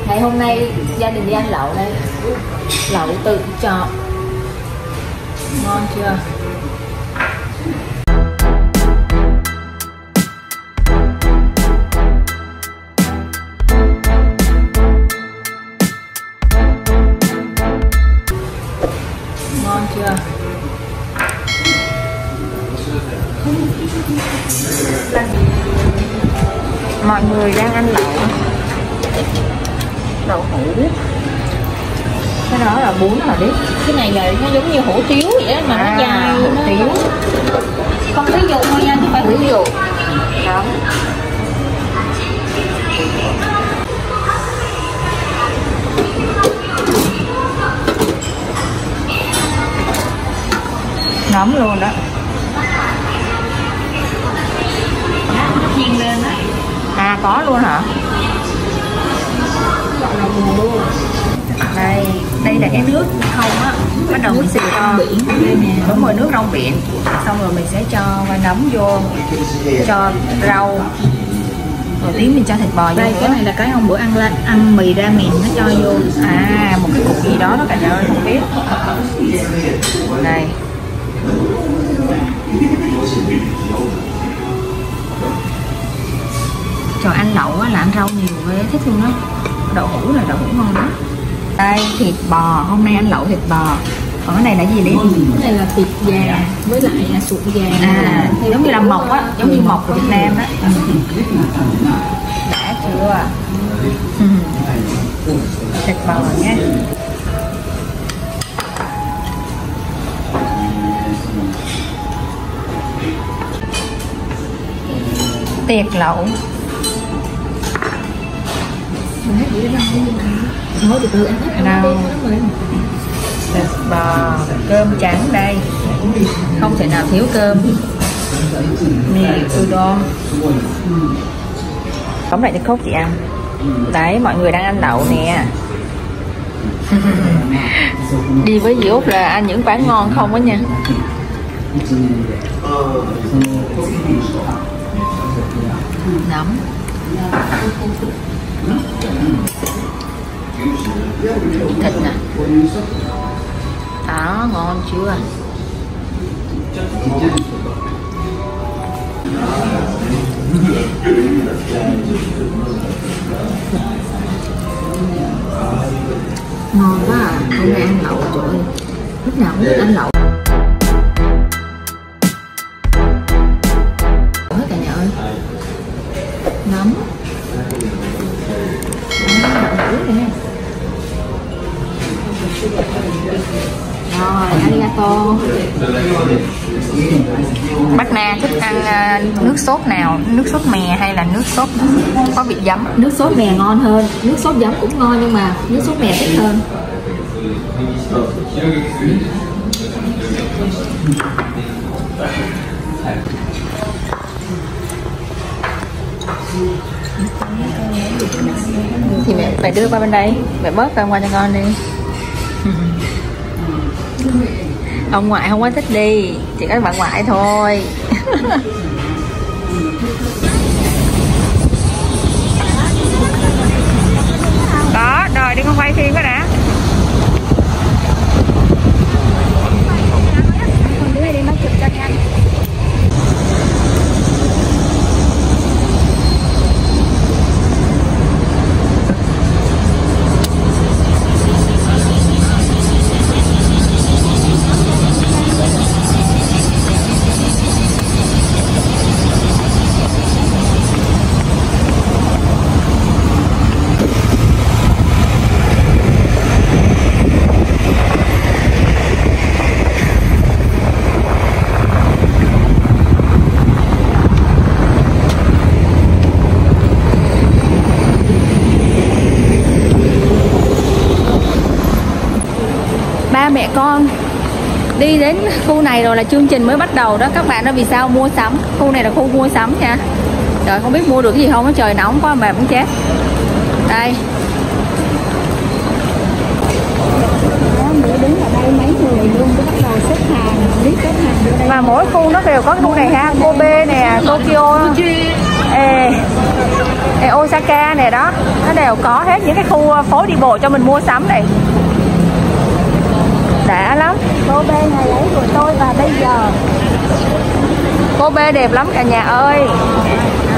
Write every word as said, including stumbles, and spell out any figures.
Ngày hôm nay gia đình đi ăn lẩu đây. Lẩu tự chọn. Ngon chưa? Ngon chưa? Mọi người đang ăn lẩu đậu hũ. Cái đó là bún hả biết? Cái này là nó giống như hủ tiếu vậy đó, mà à, nó dài. Hủ nó tiếu. Không ví dụ thôi nha, chứ phải ví dụ. Đó. Nóng luôn đó. Chiên lên đó. À có luôn hả? Đây, đây là cái nước không á, bắt đầu mình sẽ cho biển, đúng rồi, nước rong biển, xong rồi mình sẽ cho qua nấm vô, cho rau, rồi tí mình cho thịt bò vô. Đây cái này là cái hôm bữa ăn lên ăn mì ra miền nó cho vô. À một cái cục gì đó đó cả nhà ơi, không biết. Đây. Trời, ăn lẩu á là ăn rau nhiều ghê, thích luôn đó. Đậu hũ là đậu hũ ngon đó. Đây thịt bò, hôm nay ăn lẩu thịt bò. Còn cái này là gì đấy? Cái này là thịt gà với lại là sụn gà. À, giống như là mộc á, giống như mộc của Việt Nam đó. Đã chưa? Ừ. Thịt bò nhé. Tiệc lẩu. Nói từ từ ăn hết đâu. Thịt bò, cơm trắng đây, không thể nào thiếu cơm. Mì udon. Bấm lại cho cốc chị ăn. Đấy, mọi người đang ăn lẩu nè. Đi với dì Út là ăn những quán ngon không á nha. Nấm. Thịt nè. Đó, ngon chưa? Ngon quá à. Hôm nay ăn lẩu, trời ơi, lúc nào cũng thích ăn lẩu hết cả nhà ơi. Nấm. Rồi, arigato. Bác Na thích ăn uh, nước sốt nào? Nước sốt mè hay là nước sốt có vị giấm? Nước sốt mè ngon hơn. Nước sốt giấm cũng ngon nhưng mà nước sốt mè thích hơn. Thì mẹ phải đưa qua bên đây, mẹ bớt cơm qua cho con đi. Ông ngoại không có thích đi, chỉ có bạn ngoại thôi. Đó, rồi đi con quay phim cái đã. Con đứa này đi nó chụp cho nhanh. Ba mẹ con đi đến khu này rồi là chương trình mới bắt đầu đó các bạn. Đó vì sao mua sắm, khu này là khu mua sắm nha. Trời, không biết mua được cái gì không á, trời nóng quá mà cũng chết. Đây đứng ở đây mấy người luôn cứ bắt đầu xếp hàng, biết xếp hàng vô đây. Mà mỗi khu nó đều có khu này ha, Kobe nè, Tokyo, Ê, Ê, Osaka nè, đó nó đều đều có hết những cái khu phố đi bộ cho mình mua sắm này. Đã lắm. Cô B ngày ấy của tôi và bây giờ. Cô B đẹp lắm cả nhà ơi.